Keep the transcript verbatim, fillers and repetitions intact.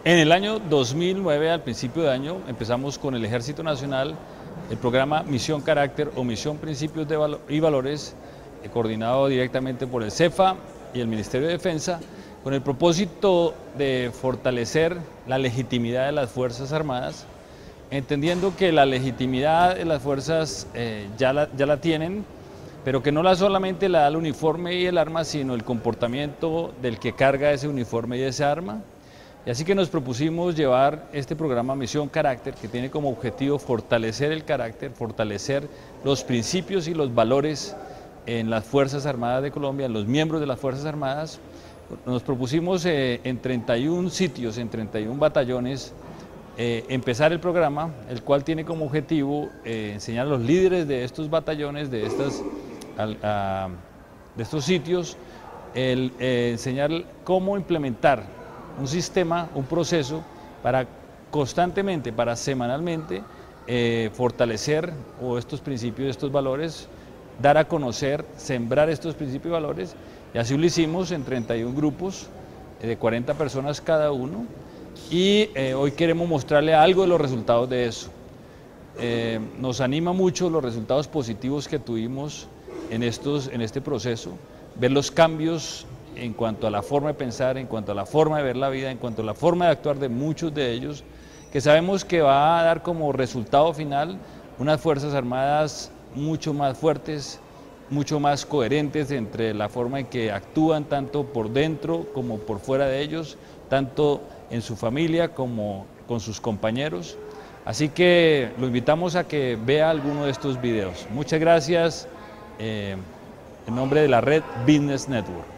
En el año dos mil nueve, al principio de año, empezamos con el Ejército Nacional el programa Misión Carácter o Misión Principios de Valo- y Valores, eh, coordinado directamente por el CEFA y el Ministerio de Defensa, con el propósito de fortalecer la legitimidad de las Fuerzas Armadas, entendiendo que la legitimidad de las fuerzas eh, ya, la, ya la tienen, pero que no la solamente la da el uniforme y el arma, sino el comportamiento del que carga ese uniforme y esa arma. Y así que nos propusimos llevar este programa Misión Carácter, que tiene como objetivo fortalecer el carácter, fortalecer los principios y los valores en las Fuerzas Armadas de Colombia, en los miembros de las Fuerzas Armadas. Nos propusimos eh, en treinta y un sitios, en treinta y un batallones, eh, empezar el programa, el cual tiene como objetivo eh, enseñar a los líderes de estos batallones, de, estas, al, a, de estos sitios, el, eh, enseñar cómo implementar un sistema, un proceso para constantemente, para semanalmente eh, fortalecer o estos principios, estos valores, dar a conocer, sembrar estos principios y valores, y así lo hicimos en treinta y un grupos eh, de cuarenta personas cada uno, y eh, hoy queremos mostrarle algo de los resultados de eso. Eh, nos anima mucho los resultados positivos que tuvimos en, estos, en este proceso, ver los cambios en cuanto a la forma de pensar, en cuanto a la forma de ver la vida, en cuanto a la forma de actuar de muchos de ellos, que sabemos que va a dar como resultado final unas Fuerzas Armadas mucho más fuertes, mucho más coherentes entre la forma en que actúan tanto por dentro como por fuera de ellos, tanto en su familia como con sus compañeros. Así que lo invitamos a que vea alguno de estos videos. Muchas gracias, eh, en nombre de la Red Business Network.